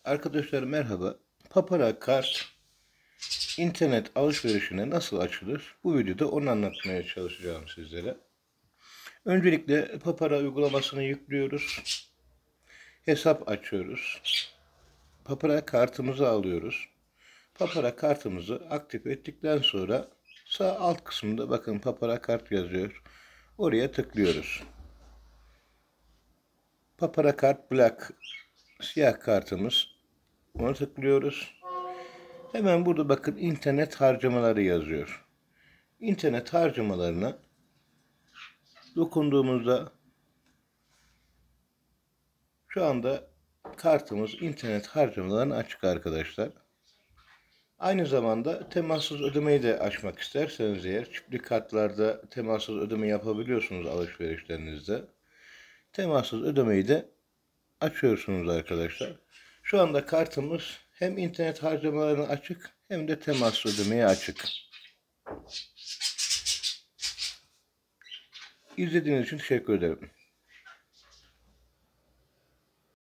Arkadaşlar merhaba. Papara kart internet alışverişine nasıl açılır? Bu videoda onu anlatmaya çalışacağım sizlere. Öncelikle Papara uygulamasını yüklüyoruz. Hesap açıyoruz. Papara kartımızı alıyoruz. Papara kartımızı aktif ettikten sonra sağ alt kısımda bakın Papara kart yazıyor. Oraya tıklıyoruz. Papara kart Black siyah kartımız. Ona tıklıyoruz. Hemen burada bakın internet harcamaları yazıyor. İnternet harcamalarına dokunduğumuzda şu anda kartımız internet harcamalarını açık arkadaşlar. Aynı zamanda temassız ödemeyi de açmak isterseniz eğer çiftli kartlarda temassız ödeme yapabiliyorsunuz alışverişlerinizde. Temassız ödemeyi de açıyorsunuz arkadaşlar. Şu anda kartımız hem internet harcamalarına açık hem de temassız ödemeye açık. İzlediğiniz için teşekkür ederim.